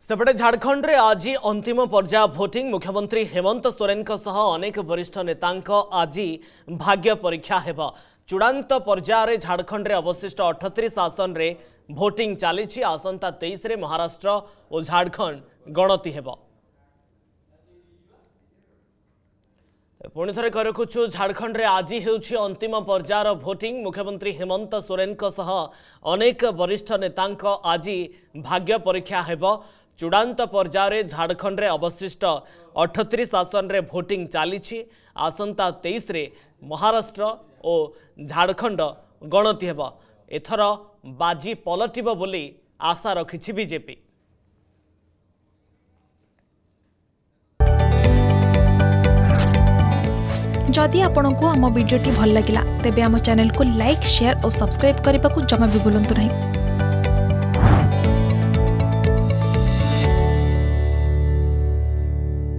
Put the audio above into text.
सेपटे झारखंड रे आज अंतिम पर्याय भोटिंग मुख्यमंत्री हेमंत सोरेन अनेक वरिष्ठ नेता आज भाग्य परीक्षा हेब। चूड़ांत पर्यायर झारखंड रे अवशिष्ट 38 आसन रे भोटिंग चली। आसंता 23 रे महाराष्ट्र और झारखंड गणति हेब। पुणी थे कह रखुछु झारखंड रे आज हेउछि अंतिम पर्यायर भोटिंग मुख्यमंत्री हेमंत सोरेन अनेक वरिष्ठ नेता आज भाग्य परीक्षा हेब। चूड़ांत पर्यायर झारखंड रे अवशिष्ट 38 आसन रे भोटिंग चली। आसंता 23 रे महाराष्ट्र और झारखंड गणति हेब। एथर बाजी पलटिब बोली आशा रखिछि बीजेपी। जदि आपंक आम भिडी भल लगा तेब आम चैनल को लाइक शेयर और सब्सक्राइब करने को जमा भी भूलु नहीं।